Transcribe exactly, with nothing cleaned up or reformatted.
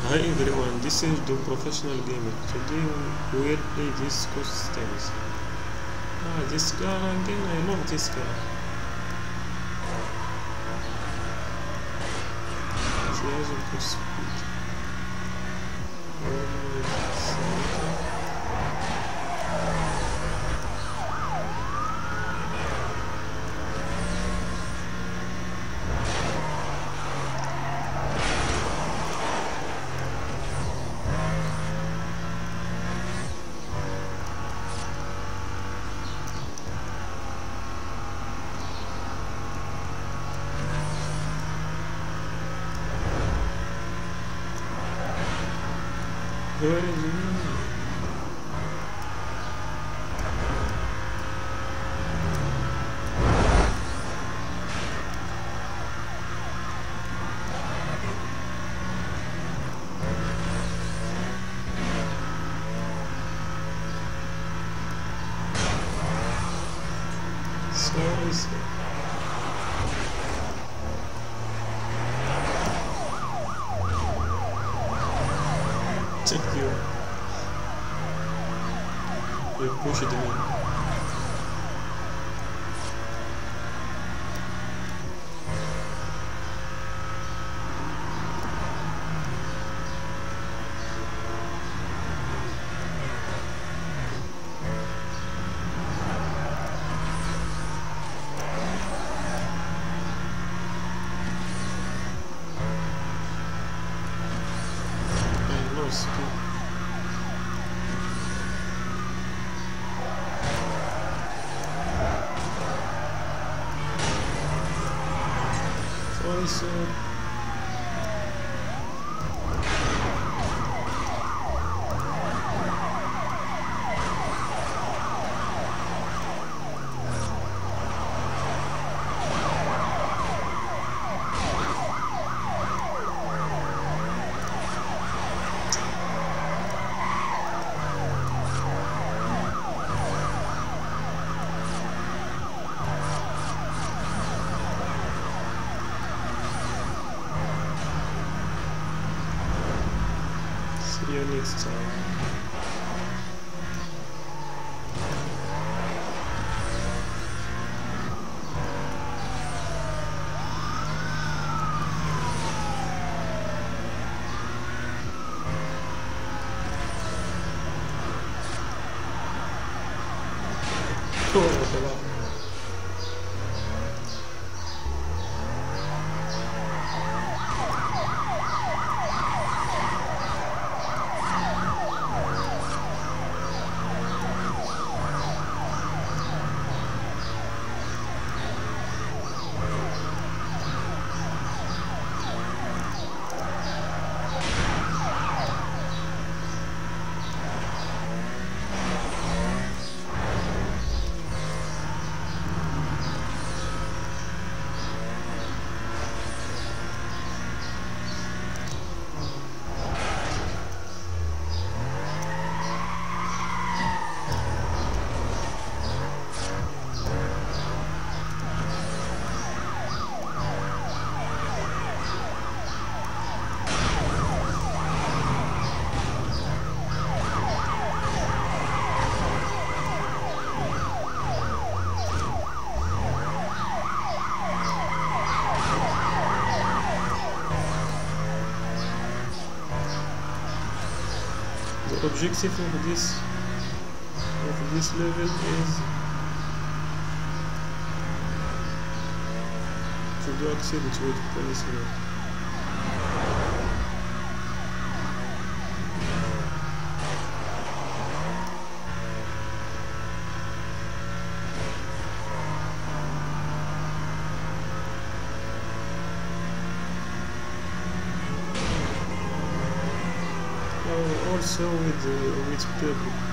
Hi everyone, this is the professional gamer. Today we will play this customs. Ah, this car again, I love this car. She has a good speed. Where is he? So is it? Thank you. You pushed me. I lost you. So see you next time. Oh, the objective of this of this level is to do accident with policemen. Also with uh, with people.